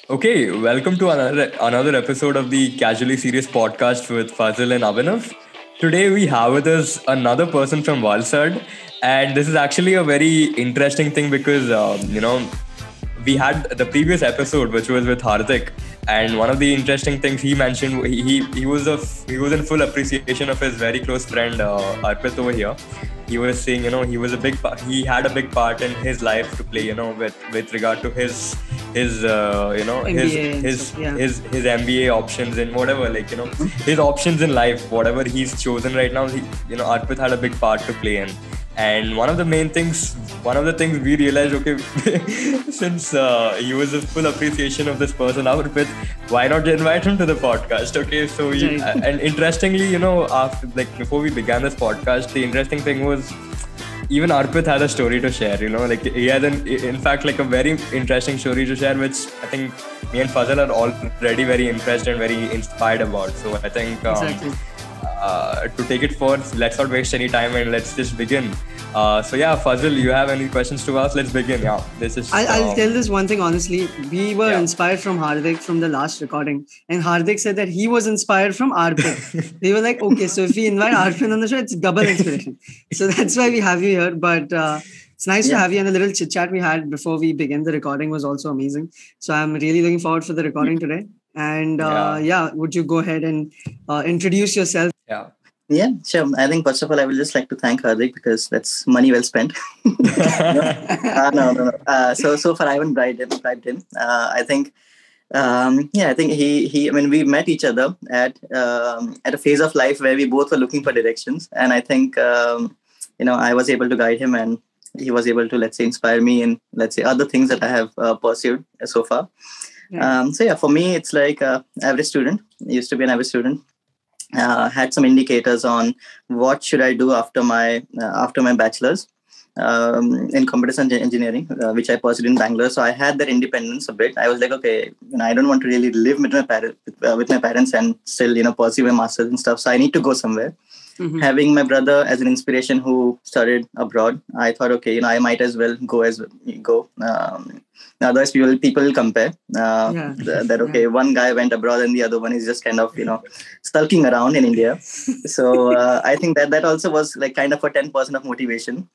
Okay, welcome to another episode of the Casually Serious podcast with Fazil and Abhinav. Today we have with us another person from Valsad, and this is actually a very interesting thing because we had the previous episode which was with Hardik, and one of the interesting things he mentioned, he was in full appreciation of his very close friend Arpit over here. He was saying, he was he had a big part in his life to play, with regard to his MBA his MBA options and whatever, his options in life, whatever he's chosen right now. Arpit had a big part to play in. And one of the things we realized, okay, since he was a full appreciation of this person, Arpit, why not invite him to the podcast? Okay, so and interestingly, after before we began this podcast, the interesting thing was even Arpit had a story to share. He had in fact, a very interesting story to share, which I think me and Fazal are already very impressed and very inspired about. So I think. Exactly. To take it forward, let's not waste any time and let's just begin. Fazil, you have any questions to ask? Let's begin. Yeah, this is. I'll tell this one thing honestly. We were inspired from Hardik from the last recording, and Hardik said that he was inspired from Arpit. We were like, okay, so if we invite Arpit on the show, it's double inspiration. So that's why we have you here. But it's nice to have you, and a little chit chat we had before we began the recording was also amazing. So I'm really looking forward for the recording today. And would you go ahead and introduce yourself? Yeah, sure. I think first of all, I would just like to thank Hardik because that's money well spent. No. So far I haven't bribed him. I think, I think he. I mean, we met each other at a phase of life where we both were looking for directions, and I think I was able to guide him, and he was able to, let's say, inspire me in, let's say, other things that I have pursued so far. For me, it's like average student. I used to be an average student. Had some indicators on what should I do after my bachelor's in computer science engineering, which I pursued in Bangalore. So I had that independence a bit. I was like, okay, I don't want to really live with my parents and still pursue my master's and stuff. So I need to go somewhere. Mm-hmm. Having my brother as an inspiration who studied abroad, I thought, okay, I might as well go. Otherwise, people will compare one guy went abroad and the other one is just kind of, skulking around in India. So I think that also was like kind of a 10% of motivation.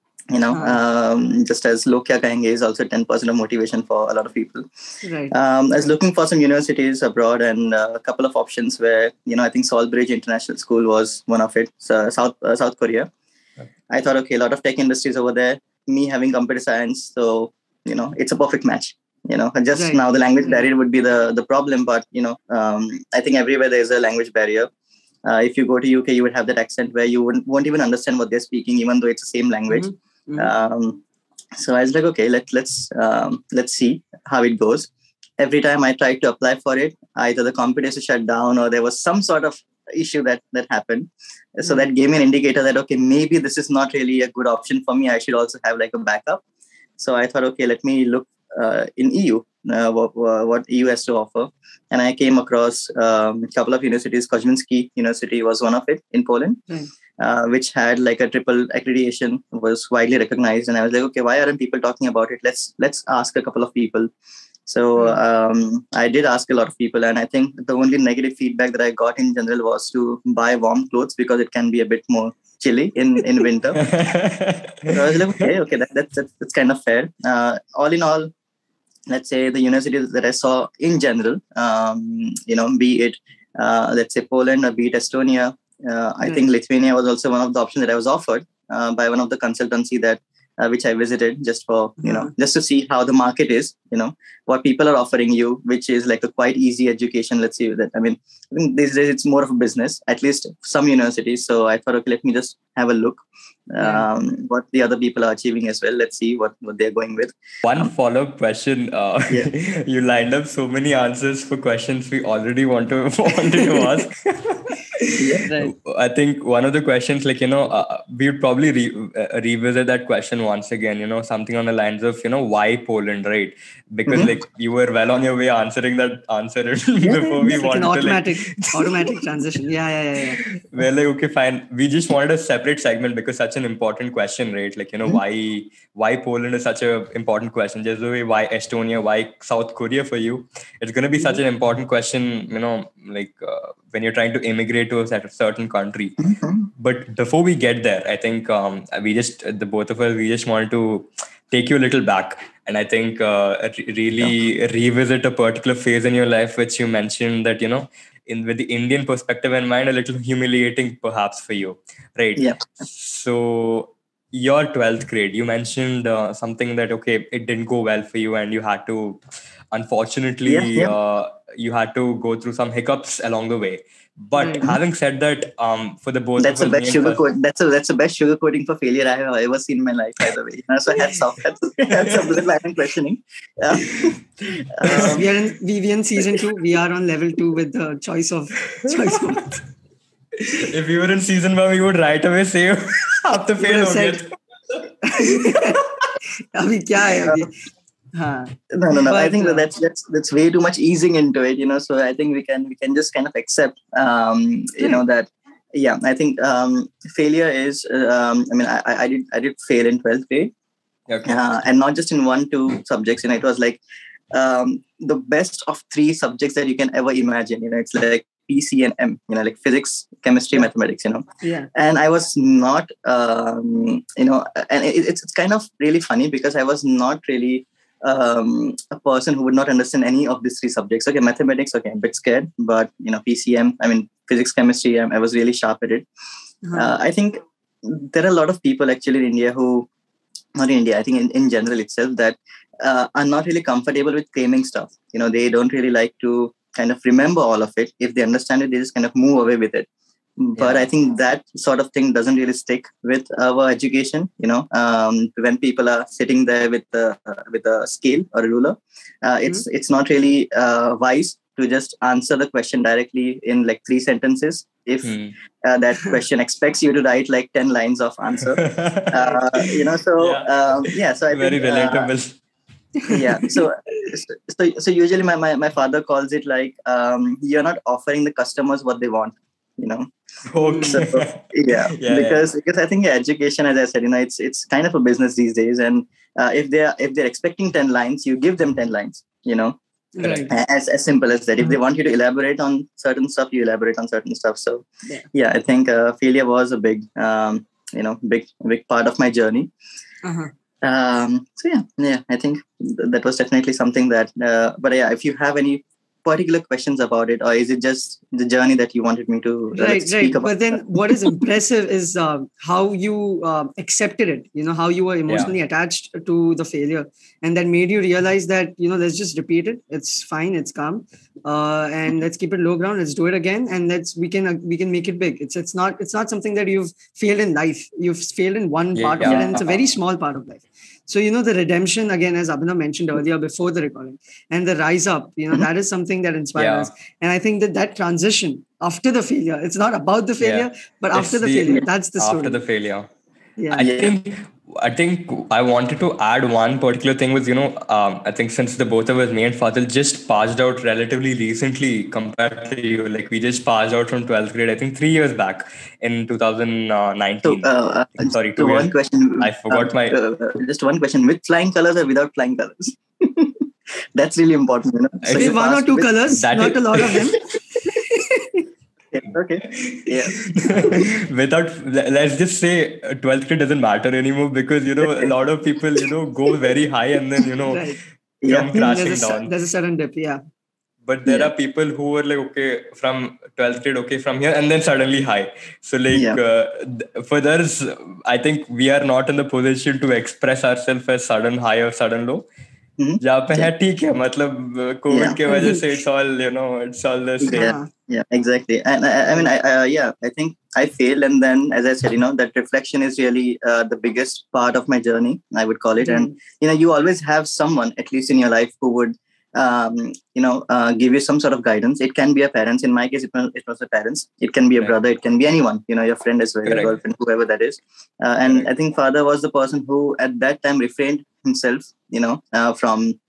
Just as Log Kya Kahenge is also 10% of motivation for a lot of people. Right. I was looking for some universities abroad and a couple of options where, I think Salisbury International School was one of it, South Korea. Okay. I thought, okay, a lot of tech industries over there, me having computer science. So, it's a perfect match. Now the language barrier would be the problem. But, I think everywhere there's a language barrier. If you go to UK, you would have that accent where you won't even understand what they're speaking, even though it's the same language. Mm-hmm. So I was like, okay, let's see how it goes. Every time I tried to apply for it, either the competition shut down or there was some sort of issue that happened. Mm-hmm. So that gave me an indicator that, okay, maybe this is not really a good option for me. I should also have like a backup. So I thought, okay, let me look in EU, what EU has to offer. And I came across a couple of universities. Kozminski University was one of it in Poland. Mm-hmm. Which had like a triple accreditation, was widely recognized. And I was like, okay, why aren't people talking about it? Let's ask a couple of people. So I did ask a lot of people. And I think the only negative feedback that I got in general was to buy warm clothes because it can be a bit more chilly in winter. So I was like, okay, that's kind of fair. All in all, let's say the universities that I saw in general, be it, let's say Poland or be it Estonia, I think Lithuania was also one of the options that I was offered by one of the consultancy that which I visited just for, just to see how the market is, what people are offering you, which is like a quite easy education. Let's see that. I think these days it's more of a business, at least some universities. So I thought, okay, let me just have a look what the other people are achieving as well. Let's see what they're going with. One follow-up question. You lined up so many answers for questions we already wanted to ask. Right. I think one of the questions, we would probably revisit that question once again, something on the lines of, why Poland, right? Because like you were well on your way answering that answer before we It's like an wanted automatic transition. Yeah. we're like, okay, fine. We just wanted a separate segment because such an important question, right? Like, why Poland is such an important question. Just the way why Estonia, why South Korea for you. It's going to be such an important question, when you're trying to immigrate to a certain country. But before we get there, I think the both of us, we just wanted to take you a little back. And I think really revisit a particular phase in your life, which you mentioned that, with the Indian perspective in mind, a little humiliating perhaps for you, right? Yeah. So your 12th grade, you mentioned something that, okay, it didn't go well for you and you had to, unfortunately, you had to go through some hiccups along the way. But having said that, for the both that's of the us, best sugarcoat. That's the best sugarcoating for failure I have ever seen in my life. By the way, so hats off. That's a little line questioning. We are in season 2. We are on level 2 with the choice of. If we were in season 1, we would right away say after fail ho gaya. अभी क्या है अभी? No. But, I think that's way too much easing into it, So I think we can just kind of accept, that. Yeah, I think failure is. I did fail in 12th grade, and not just in 1-2 subjects. It was like the best of 3 subjects that you can ever imagine. It's like PC and M. Like physics, chemistry, mathematics. Yeah. And I was not. And it's kind of really funny because I was not really. A person who would not understand any of these 3 subjects. Okay, mathematics, okay, I'm a bit scared, but PCM, physics, chemistry, I was really sharp at it. I think there are a lot of people actually in India who, not in India, I think in general itself, that are not really comfortable with claiming stuff. They don't really like to kind of remember all of it. If they understand it, they just kind of move away with it. But I think that sort of thing doesn't really stick with our education. When people are sitting there with a scale or a ruler, it's not really wise to just answer the question directly in like 3 sentences. If that question expects you to write like 10 lines of answer, So I think very relatable. So usually my father calls it like you're not offering the customers what they want. Okay. So, because I think education, as I said, it's kind of a business these days, and if they're expecting 10 lines, you give them 10 lines. Right. As simple as that. If they want you to elaborate on certain stuff, you elaborate on certain stuff. So I think failure was a big big part of my journey. I think that was definitely something that. But if you have any particular questions about it, or is it just the journey that you wanted me to speak about? But then what is impressive is how you accepted it, how you were emotionally attached to the failure, and that made you realize that let's just repeat it, it's fine, it's calm, and let's keep it low ground, let's do it again, and we can make it big. It's not something that you've failed in life, you've failed in one part of it, and it's a very small part of life. So, the redemption, again, as Abhinav mentioned earlier before the recording, and the rise up, that is something that inspires us. And I think that transition after the failure, it's not about the failure, but after the failure, that's the story. After the failure. Yeah. I think I wanted to add one particular thing was, I think since the both of us, me and Fadil, just passed out relatively recently compared to you. Like we just passed out from 12th grade, I think 3 years back in 2019. Sorry, 2 years. One question. I forgot just one question. With flying colors or without flying colors? That's really important. Maybe 1 or 2 colors, not a lot of them. Okay. Yeah. Let's just say 12th grade doesn't matter anymore because a lot of people go very high and then come crashing down. There's a sudden dip, But there are people who were like, okay, from 12th grade, okay, from here, and then suddenly high. So for others, I think we are not in the position to express ourselves as sudden high or sudden low. जहाँ पे है ठीक है, मतलब Covid के वजह से it's all the same. Yeah, exactly. And I think I failed, and then as I said, that reflection is really the biggest part of my journey, I would call it. And you always have someone, at least in your life, who would give you some sort of guidance. It can be a parents. In my case, it was a parents. It can be a brother. It can be anyone. Your friend as well, your girlfriend, whoever that is. And I think father was the person who, at that time, refrained himself, from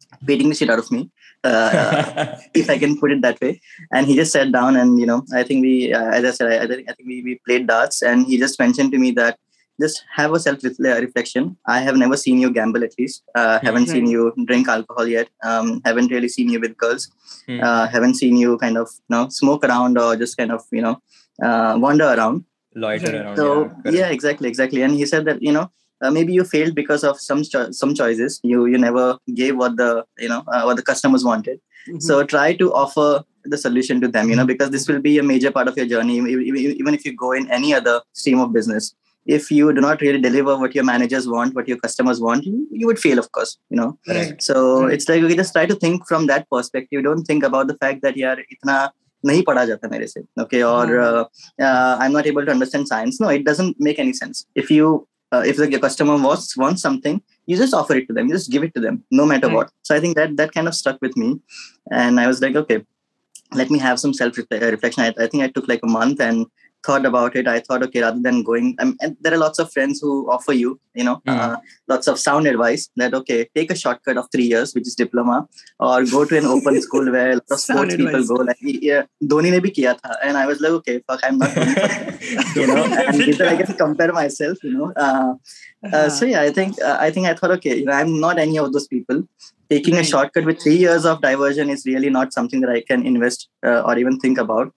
beating the shit out of me, if I can put it that way. And he just sat down, and I think as I said, I think we played darts, and he just mentioned to me that just have a self reflection. I have never seen you gamble, at least. Haven't seen you drink alcohol yet. Haven't really seen you with girls. Haven't seen you kind of smoke around or just kind of wander around. Loiter around. So exactly. And he said that maybe you failed because of some choices. You never gave what the customers wanted. Mm-hmm. So try to offer the solution to them. Because this will be a major part of your journey. Even if you go in any other stream of business, if you do not really deliver what your managers want, what your customers want, you would fail, of course. Right. So it's like, okay, just try to think from that perspective. Don't think about the fact that yaar itna nahi padha jata mere se, okay, or I'm not able to understand science. No, it doesn't make any sense. If your customer wants something, you just offer it to them. You just give it to them, no matter what. So I think that kind of stuck with me, and I was like, okay, let me have some self-reflection. I think I took like a month and thought about it. I thought, okay, rather than going, and there are lots of friends who offer you, lots of sound advice that, okay, take a shortcut of 3 years, which is diploma, or go to an open school where a lot of sports people go. Like, Dhoni ne bhi kiya tha, and I was like, okay, fuck, I'm not going for that. And either I can compare myself, So yeah, I think I thought, okay, I'm not any of those people. Taking a shortcut with 3 years of diversion is really not something that I can invest or even think about.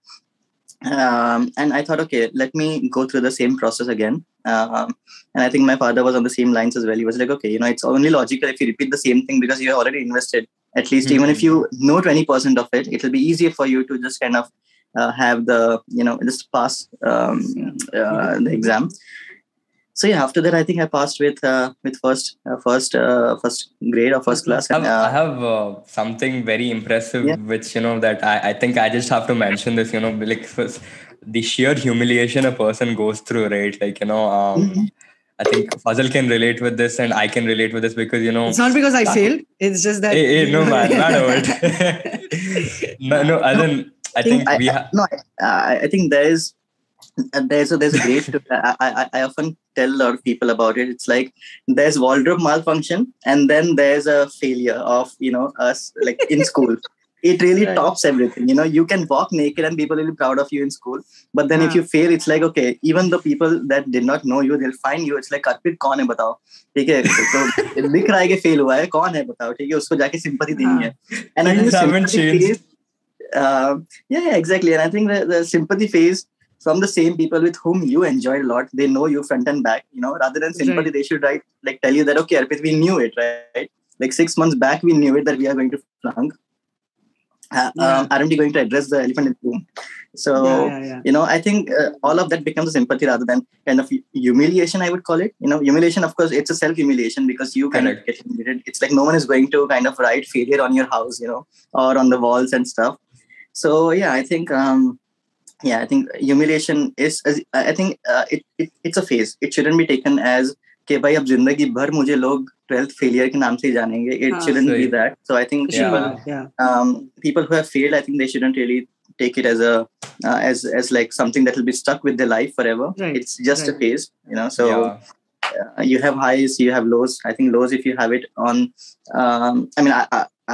And I thought, okay, let me go through the same process again. And I think my father was on the same lines as well. He was like, okay, it's only logical if you repeat the same thing because you have already invested. At least even if you know 20% of it, it'll be easier for you to just kind of have the, just pass the exam. So yeah, after that, I think I passed with first grade or first class. I have something very impressive, which that I think I just have to mention this. Like first, the sheer humiliation a person goes through, right? Like I think Fazal can relate with this, and I can relate with this because it's not because I failed. It's just that no man, not over it. no. I think I think there's a great. I often tell a lot of people about it. It's like there's wardrobe malfunction, and then there's a failure of us like in school. It really tops everything. You can walk naked and people will be proud of you in school. But then if you fail, it's like, okay, even the people that did not know you, they'll find you. It's like, Arpit, कौन है बताओ? ठीक है, तो दिख रहा है कि fail हुआ है, कौन है बताओ? ठीक है, उसको जाके sympathy देनी है. And I think the sympathy phase, exactly. And I think the sympathy phase from the same people with whom you enjoy a lot, they know you front and back. Rather than sympathy, they should tell you that, okay, Arpit, we knew it, right? Like 6 months back, we knew it that we are going to flunk. Aren't we going to address the elephant in the room? So, I think all of that becomes a sympathy rather than kind of humiliation, I would call it. Humiliation, of course, it's a self-humiliation because you kind of get humiliated. It's like no one is going to kind of write failure on your house, or on the walls and stuff. So, I think humiliation is, I think it's a phase. It shouldn't be taken as, कि भाई अब जिंदगी भर मुझे लोग 12th failure के नाम से ही जानेंगे. It shouldn't be that. So I think people who have failed, I think they shouldn't really take it as a as like something that will be stuck with their life forever. Right. It's just a phase, So you have highs, you have lows. I think lows, if you have it on, I mean,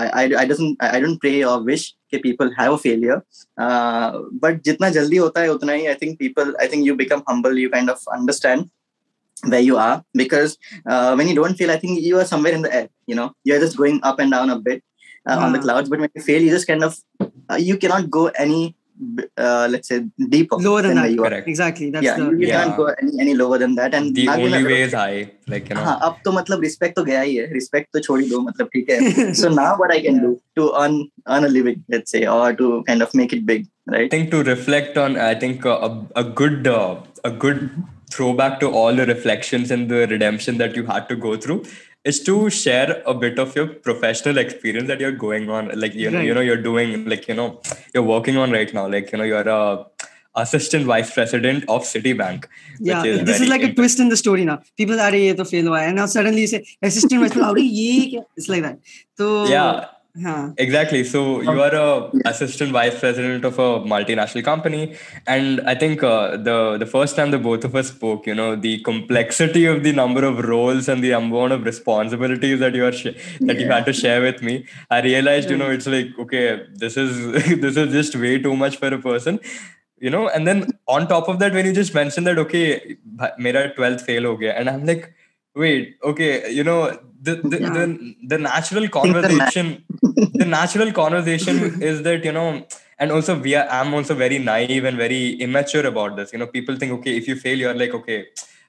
I don't pray or wish that people have a failure. But jitna jaldi hota hai utna hi, I think you become humble. You kind of understand where you are, because when you don't fail, I think you are somewhere in the air. You're just going up and down a bit on the clouds. But when you fail, you just kind of you cannot go any let's say deeper lower than that. You are. Exactly. That's you can't go any lower than that. And the only way is high. Like अब तो मतलब respect तो गया ही है. Respect तो छोड़ ही दो, मतलब ठीक है. So now what I can do to earn a living, let's say, or to kind of make it big, right? I think to reflect on, I think a good throwback to all the reflections and the redemption that you had to go through is to share a bit of your professional experience that you're going on, like you're doing, like you're working on right now, like you're a assistant vice president of Citibank. This is like a twist in the story now. People are ye to fail hua hai, and now suddenly you say assistant vice president. It's like that. So Exactly. So you are a assistant vice president of a multinational company, and I think the first time the both of us spoke, the complexity of the number of roles and the amount of responsibilities that that you had to share with me, I realized, it's like, okay, this is this is just way too much for a person. And then on top of that, when you just mentioned that, okay, mera 12th fail ho gaya, and I'm like, wait, okay, the natural conversation, the natural conversation is that, and also I'm also very naive and very immature about this. People think, okay, if you fail, you're like, okay,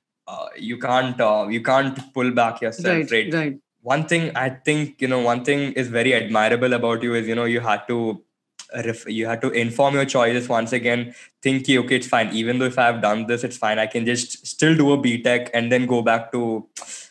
you can't pull back yourself, right? One thing I think, one thing is very admirable about you is, you had to inform your choices once again, think, okay, it's fine, even though if I've done this, it's fine, I can just still do a BTech and then go back to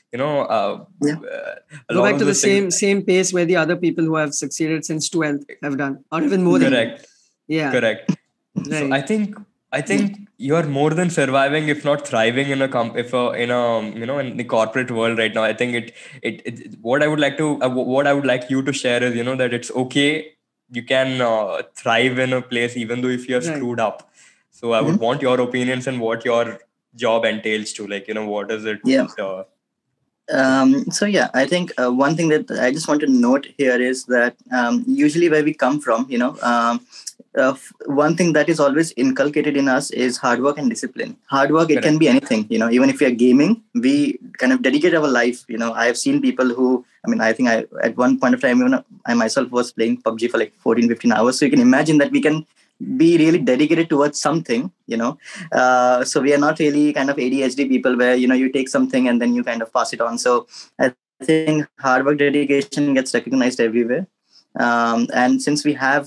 go back to the same pace where the other people who have succeeded since 12th have done, or even more than correct. Correct. Right. So I think you are more than surviving, if not thriving in in the corporate world right now. I think what I would like you to share is, that it's okay, you can thrive in a place even though if you're screwed up. So I would want your opinions and what your job entails to, like, what is it? I think one thing that I just want to note here is that usually where we come from, one thing that is always inculcated in us is hard work and discipline. Hard work, it can be anything, even if we are gaming, we kind of dedicate our life. I have seen people who, I think at one point of time, even I myself was playing PUBG for like 14, 15 hours. So you can imagine that we can be really dedicated towards something, so we are not really kind of ADHD people where, you take something and then you kind of pass it on. So I think hard work, dedication gets recognized everywhere. And since we have,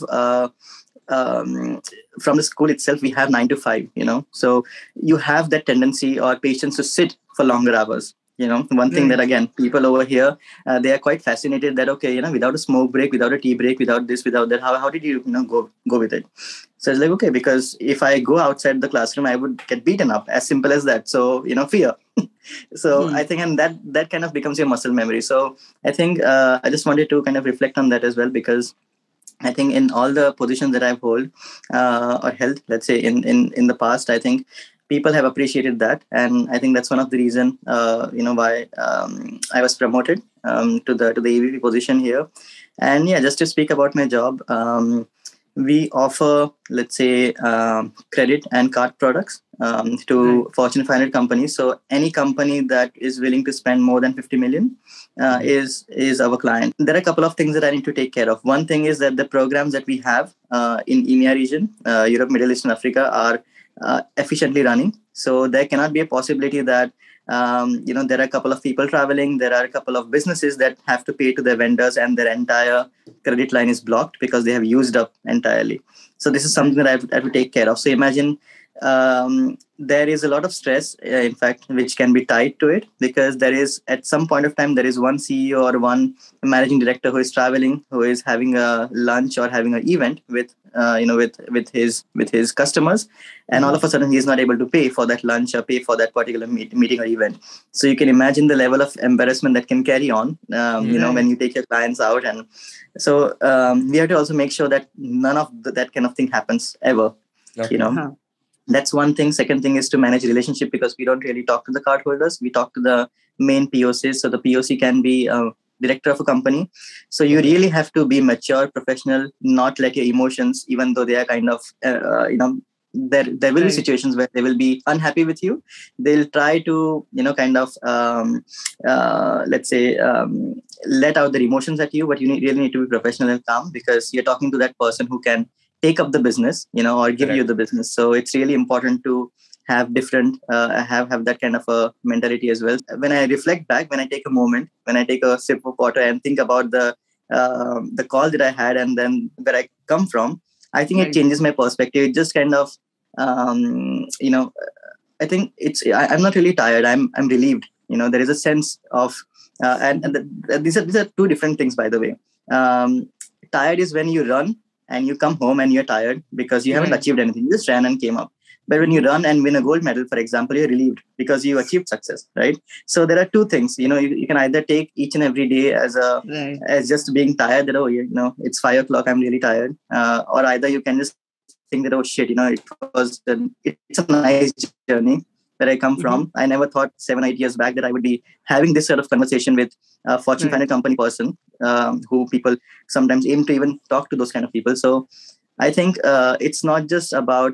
from the school itself, we have 9 to 5, so you have that tendency or patience to sit for longer hours. One thing that, again, people over here, they are quite fascinated that, okay, without a smoke break, without a tea break, without this, without that, how did you, go with it? So it's like, okay, because if I go outside the classroom, I would get beaten up, as simple as that. So, fear. So I think, and that kind of becomes your muscle memory. So I think I just wanted to kind of reflect on that as well, because I think in all the positions that I've held, let's say in the past, I think people have appreciated that, and I think that's one of the reason, why I was promoted to the EVP position here. And just to speak about my job, we offer, let's say, credit and card products to Fortune 500 companies. So any company that is willing to spend more than 50 million is our client. There are a couple of things that I need to take care of. One thing is that the programs that we have in EMEA region, Europe, Middle East, and Africa, are efficiently running. So there cannot be a possibility that there are a couple of people traveling, there are a couple of businesses that have to pay to their vendors and their entire credit line is blocked because they have used up entirely. So this is something that I have to take care of. So imagine there is a lot of stress, in fact, which can be tied to it, because there is, at some point of time, there is one CEO or one managing director who is traveling, who is having a lunch or having an event with his customers, and all of a sudden he is not able to pay for that lunch or pay for that particular meeting or event. So you can imagine the level of embarrassment that can carry on, when you take your clients out. And so we have to also make sure that none of that kind of thing happens ever. That's one thing. Second thing is to manage relationship, because we don't really talk to the card holders. We talk to the main POCs. So the POC can be a director of a company. So you really have to be mature, professional, not let your emotions, even though they are kind of, there will be situations where they will be unhappy with you. They'll try to, let's say, let out their emotions at you, but you really need to be professional and calm, because you're talking to that person who can take up the business, or give you the business. So it's really important to have different, have that kind of a mentality as well. When I reflect back, when I take a moment, when I take a sip of water and think about the call that I had and then where I come from, I think it changes my perspective. It just kind of, I think I'm not really tired. I'm relieved. There is a sense of, these are two different things, by the way. Tired is when you run and you come home and you're tired because you haven't achieved anything. You just ran and came up. But when you run and win a gold medal, for example, you're relieved because you achieved success, right? So there are two things. You can either take each and every day as as just being tired, that it's 5 o'clock, I'm really tired, or either you can just think that, oh shit, it's a nice journey where I come from. I never thought 7-8 years back that I would be having this sort of conversation with a Fortune 500 company person, who people sometimes aim to even talk to those kind of people. So I think it's not just about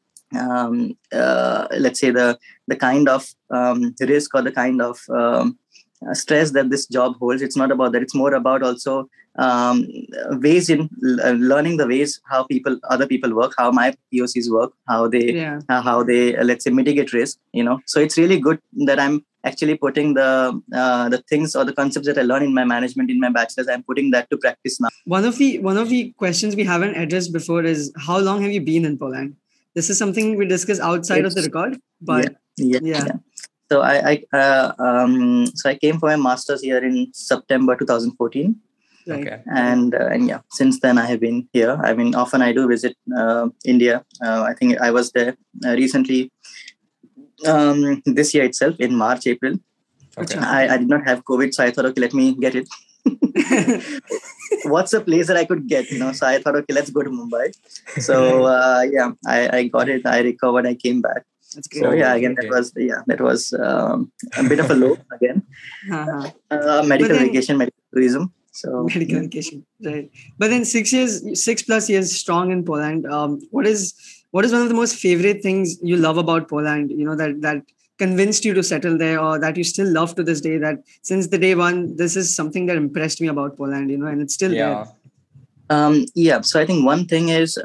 let's say the kind of risk or the kind of stress that this job holds. It's not about that. It's more about also ways in learning the ways how other people work, how my POCs work, how they let's say mitigate risk. So it's really good that I'm actually putting the things or the concepts that I learned in my management in my bachelor's. I'm putting that to practice now. One of the questions we haven't addressed before is, how long have you been in Poland? This is something we discuss outside of the record, but yeah. So I came for my master's here in September 2014. Right. Okay. And yeah, since then I have been here. I mean, often I do visit India. I think I was there recently, this year itself, in March, April. Okay. I did not have COVID, so I thought, okay, let me get it. What's a place that I could get? So I thought, okay, let's go to Mumbai. So yeah, I got it. I recovered. I came back. That's great. So yeah, again, that was a bit of a low again. Medical vacation, medical tourism. So medical vacation, right? But then 6+ years strong in Poland. What is one of the most favorite things you love about Poland? That convinced you to settle there, or that you still love to this day? That since the day one, this is something that impressed me about Poland. And it's still there. Yeah. So I think one thing is,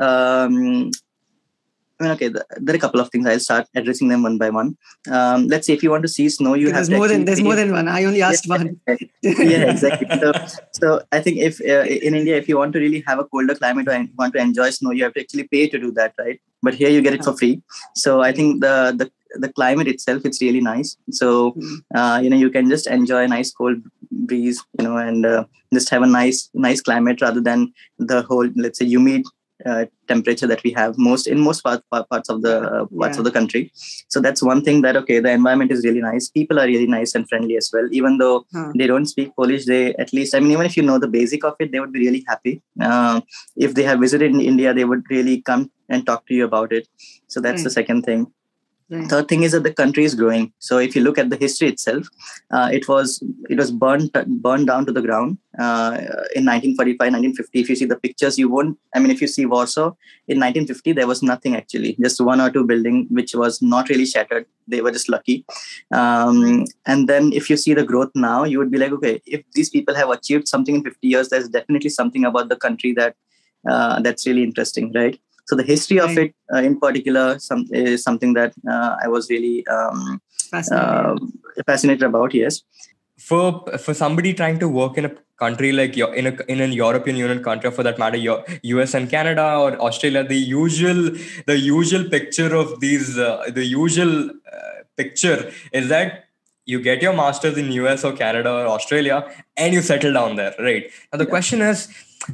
okay, there are a couple of things. I'll start addressing them one by one. Let's say if you want to see snow, there's more than one. I only asked one. Yeah, exactly. So I think if in India, if you want to really have a colder climate or want to enjoy snow, you have to actually pay to do that, right? But here you get it for free. So I think the climate itself, it's really nice. So you can just enjoy a nice cold breeze, and just have a nice climate rather than the whole, let's say, humid temperature that we have in most parts of the country. So that's one thing, that okay, the environment is really nice. People are really nice and friendly as well. Even though they don't speak Polish, they at least, even if you know the basic of it, they would be really happy. If they have visited in India, they would really come and talk to you about it. So that's the second thing. Third thing is that the country is growing. So if you look at the history itself, it was burned down to the ground in 1945, 1950. If you see the pictures, if you see Warsaw in 1950, there was nothing actually, just one or two buildings which was not really shattered. They were just lucky. And then if you see the growth now, you would be like, okay, if these people have achieved something in 50 years, there's definitely something about the country that's really interesting, right? So the history of it in particular is something that I was really fascinated about. Yes. For somebody trying to work in a country like in an European Union country, for that matter, US and Canada or Australia, the usual picture of these picture is that you get your master's in US or Canada or Australia and you settle down there, right? Now the question is,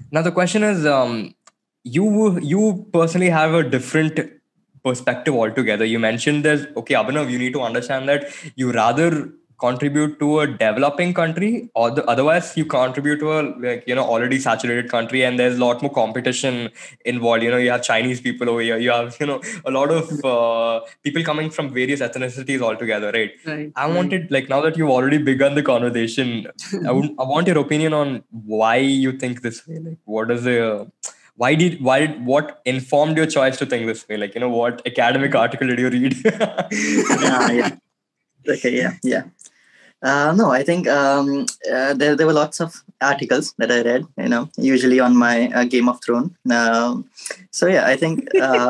you personally have a different perspective altogether. You mentioned that, okay, Abhinav, you need to understand that you rather contribute to a developing country, or otherwise you contribute to a already saturated country, and there's a lot more competition involved. You have Chinese people over here, you have a lot of people coming from various ethnicities altogether, right? I wanted, now that you've already begun the conversation, I want your opinion on why you think this way. What is the what informed your choice to think this way? What academic article did you read? Yeah. Okay, yeah. No, I think there were lots of articles that I read, usually on my Game of Thrones. So yeah, I think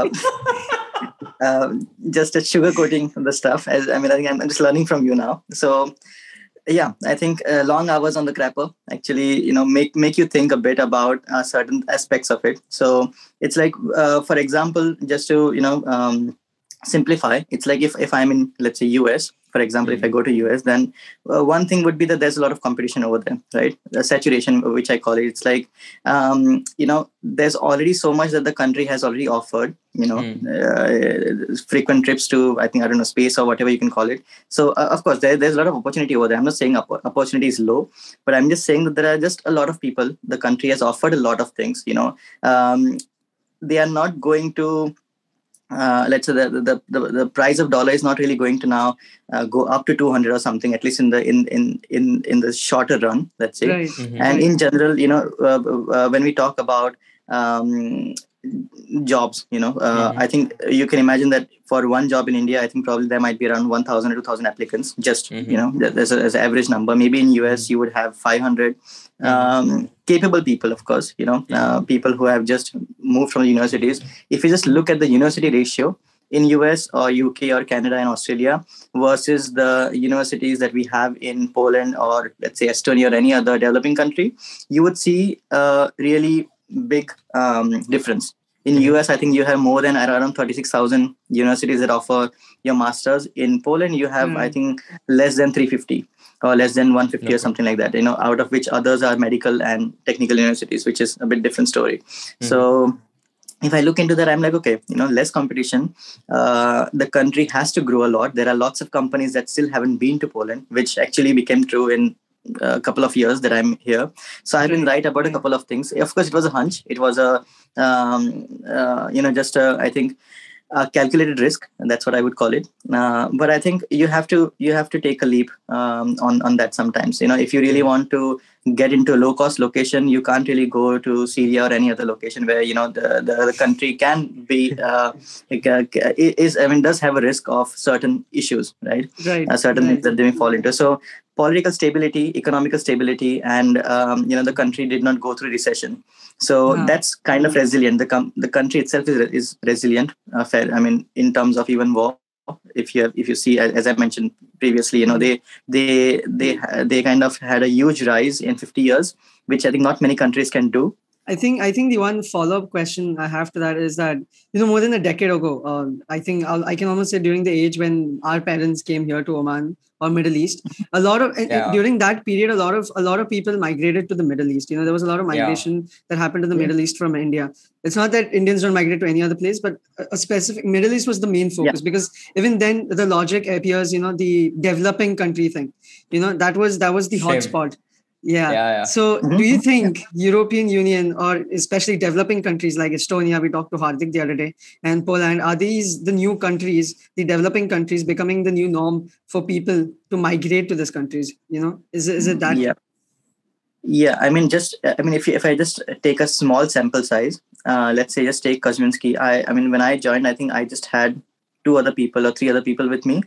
just sugarcoating the stuff. I think I'm just learning from you now. So yeah, I think long hours on the crapper actually, make you think a bit about certain aspects of it. So it's like, for example, just to, simplify, it's like if I'm in, let's say, US, for example, if I go to US, then one thing would be that there's a lot of competition over there, right? The saturation, which I call it. It's like, there's already so much that the country has already offered, frequent trips to, I think, I don't know, space or whatever you can call it. So of course, there's a lot of opportunity over there. I'm not saying opportunity is low, but I'm just saying that there are just a lot of people. The country has offered a lot of things, they are not going to, let's say the price of dollar is not really going to now go up to 200 or something, at least in the shorter run, let's say. Right. And in general, when we talk about jobs, I think you can imagine that for one job in India, I think probably there might be around 1,000 or 2,000 applicants, just there's an average number. Maybe in US you would have 500 capable people, of course, people who have just moved from the universities. If you just look at the university ratio in US or UK or Canada and Australia versus the universities that we have in Poland or, let's say, Estonia or any other developing country, you would see a really big difference. In US, I think you have more than around 36,000 universities that offer your masters. In Poland, you have, I think, less than 350 or less than 150 or something like that, out of which others are medical and technical universities, which is a bit different story. So if I look into that, I'm like, okay, less competition. The country has to grow a lot. There are lots of companies that still haven't been to Poland, which actually became true in a couple of years that I'm here. So I've been right about a couple of things. Of course, it was a hunch. It was I think, a calculated risk, and that's what I would call it. But I think you have to take a leap on that sometimes. If you really want to get into a low cost location, you can't really go to Syria or any other location where the country can be does have a risk of certain issues, right? Certain things that they may fall into. So political stability, economical stability, and the country did not go through recession. So that's kind of resilient. The country itself is resilient. In terms of even war. If you see, as I mentioned previously, they kind of had a huge rise in 50 years, which I think not many countries can do. I think the one follow-up question I have to that is that, more than a decade ago, I think I can almost say during the age when our parents came here to Oman or Middle East, a lot of during that period, a lot of people migrated to the Middle East. There was a lot of migration that happened to the Middle East from India. It's not that Indians don't migrate to any other place, but a specific Middle East was the main focus because even then the logic appears, the developing country thing, that was the hotspot. Yeah. So do you think European Union or especially developing countries like Estonia, we talked to Hardik the other day, and Poland, are these the new countries, the developing countries becoming the new norm for people to migrate to these countries? Is it that? Yeah. If I just take a small sample size, let's say just take Kazminski. When I joined, I think I just had 2 other people or 3 other people with me,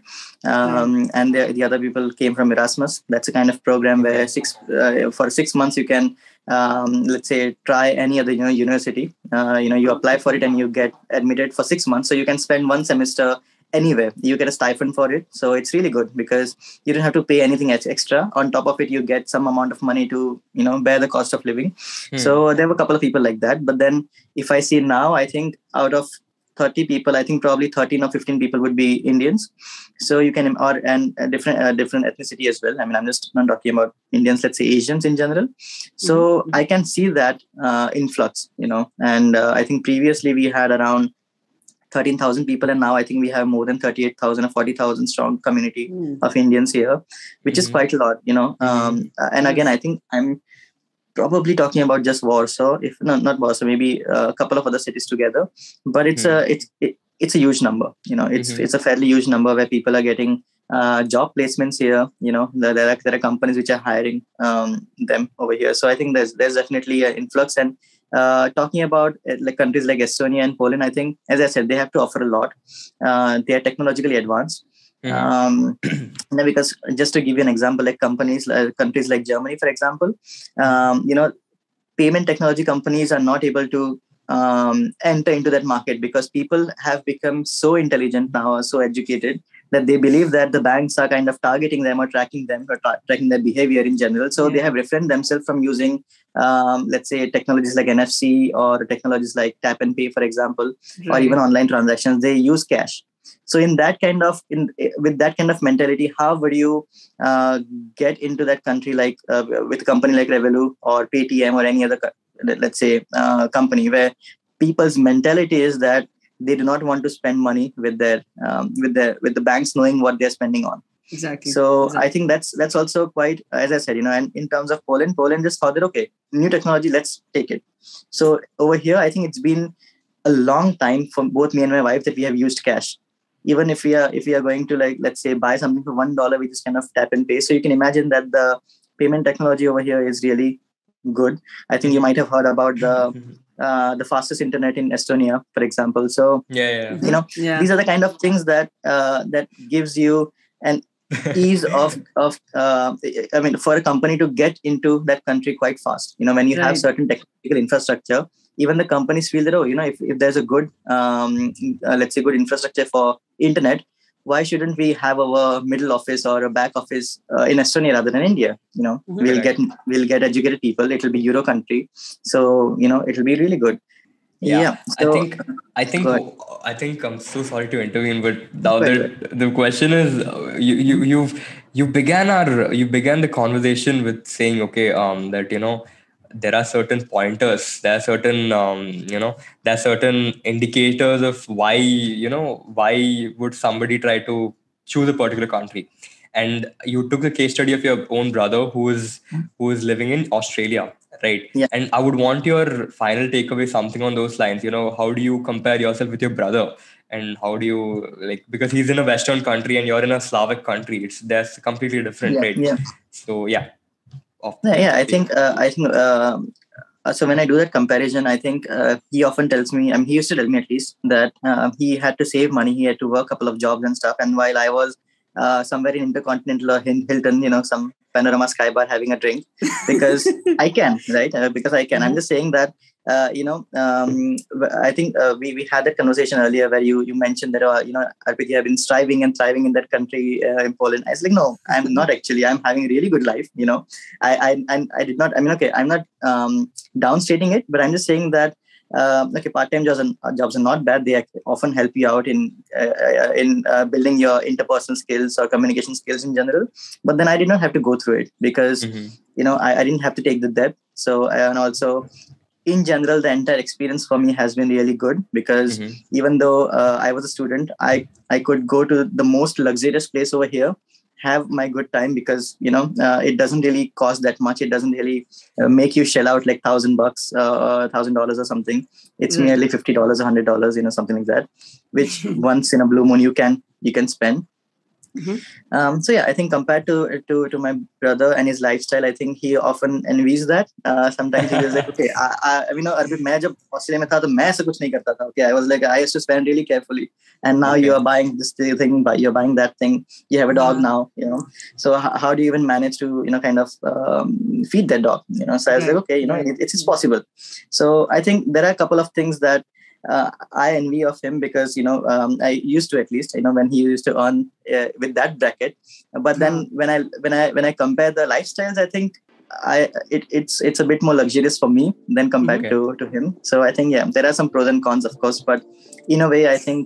and the other people came from Erasmus. That's a kind of program where for 6 months you can let's say try any other university. You apply for it and you get admitted for 6 months, so you can spend 1 semester anywhere. You get a stipend for it, so it's really good because you don't have to pay anything extra. On top of it, you get some amount of money to bear the cost of living. So there were a couple of people like that. But then if I see now, I think out of 30 people, I think probably 13 or 15 people would be Indians. So you can, and a different ethnicity as well. I'm just not talking about Indians, let's say Asians in general. So I can see that influx, and I think previously we had around 13,000 people, and now I think we have more than 38,000 or 40,000 strong community of Indians here, which is quite a lot, and again, I think I'm probably talking about just Warsaw, if not Warsaw, maybe a couple of other cities together. But it's a huge number. It's a fairly huge number where people are getting job placements here. There are companies which are hiring them over here. So I think there's definitely an influx. And talking about like countries like Estonia and Poland, I think, as I said, they have to offer a lot. They are technologically advanced. Because just to give you an example, like countries like Germany, for example, payment technology companies are not able to enter into that market because people have become so intelligent now, so educated, that they believe that the banks are kind of targeting them or tracking them or tracking their behavior in general. So they have refrained themselves from using, let's say, technologies like NFC or technologies like tap and pay, for example, or even online transactions. They use cash. So with that kind of mentality, how would you get into that country, like with a company like Revolut or Paytm or any other, let's say, company where people's mentality is that they do not want to spend money with the banks knowing what they're spending on. Exactly. So I think that's also quite, as I said, and in terms of Poland just thought that, okay, new technology, let's take it. So over here, I think it's been a long time for both me and my wife that we have used cash. Even if we are going to, like, let's say, buy something for $1, we just kind of tap and pay. So you can imagine that the payment technology over here is really good. I think you might have heard about the fastest internet in Estonia, for example. So these are the kind of things that gives you an ease of for a company to get into that country quite fast. When you have certain technical infrastructure, even the companies feel that, if there's a good let's say good infrastructure for internet, why shouldn't we have our middle office or a back office in Estonia rather than India? We'll get educated people. It'll be Euro country, so it'll be really good. Yeah. So, I think I'm so sorry to intervene, but the question is, you began the conversation with saying, okay, that there are certain pointers, there are certain indicators of why would somebody try to choose a particular country, and you took the case study of your own brother who is living in Australia. Right. Yeah. And I would want your final takeaway, something on those lines. How do you compare yourself with your brother? And how do you, because he's in a Western country and you're in a Slavic country, that's completely different, right? Yeah. So, I think so when I do that comparison, I think he often tells me, he used to tell me at least, that he had to save money, he had to work a couple of jobs and stuff. And while I was somewhere in Intercontinental or Hilton, some Panorama Sky Bar having a drink, because I can, right? Because I can. I'm just saying that, I think we had that conversation earlier where you mentioned that, Arpit, you have been striving and thriving in that country, in Poland. I was like, no, I'm not actually. I'm having a really good life. I did not. I'm not downstating it, but I'm just saying that. Part-time jobs are not bad. They often help you out in building your interpersonal skills or communication skills in general. But then I did not have to go through it because, I didn't have to take the debt. So, and also, in general, the entire experience for me has been really good because even though I was a student, I could go to the most luxurious place over here, have my good time, because it doesn't really cost that much. It doesn't really make you shell out like $1,000 $1,000 or something. It's merely $50 $100, something like that, which once in a blue moon you can spend. So I think compared to my brother and his lifestyle, I think he often envies that. Sometimes he was like, okay, Arpit, मैं जब Australia में था तो मैं ऐसा कुछ नहीं करता था. Okay, I was like, I used to spend really carefully, and now you are buying this thing, you're buying that thing. You have a dog now, So how do you even manage to kind of feed that dog? So I was like, okay, it's possible. So I think there are a couple of things that I envy of him because I used to, at least when he used to earn with that bracket, but then when I compare the lifestyles, I think it's a bit more luxurious for me than compared to him. So I think there are some pros and cons, of course, but in a way I think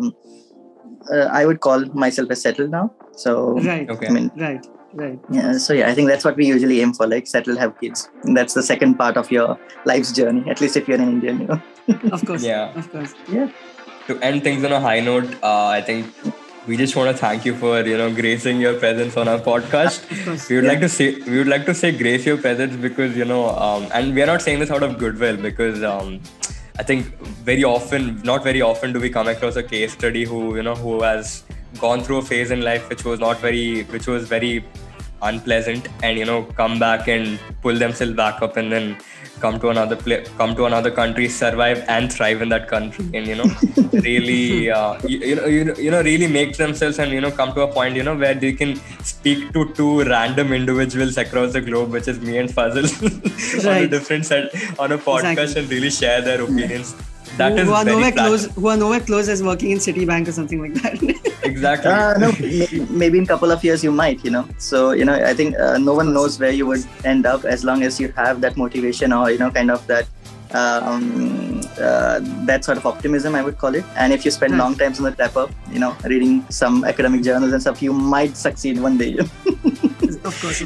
I would call myself a settled now. So Right. Yeah. So I think that's what we usually aim for, like settle, have kids. And that's the second part of your life's journey, at least if you're an Indian, Of course. Yeah. Of course. Yeah. To end things on a high note, I think we just want to thank you for gracing your presence on our podcast. Of course. We would like to say grace your presence because and we are not saying this out of goodwill, because I think not very often do we come across a case study who has gone through a phase in life which was very unpleasant, and come back and pull themselves back up, and then come to another country, survive and thrive in that country, and really really make themselves and come to a point where they can speak to two random individuals across the globe, which is me and Fazil, on a different set on a podcast, and really share their opinions. Who are nowhere close as working in Citibank or something like that. Exactly. No, maybe in a couple of years you might, So, I think no one knows where you would end up as long as you have that motivation or, kind of that that sort of optimism, I would call it. And if you spend long times on the Tapper, reading some academic journals and stuff, you might succeed one day. Of course.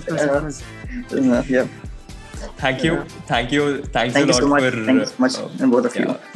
Yeah. Thank you. Thanks Thank a you lot so much. for Thanks so much, and both of you.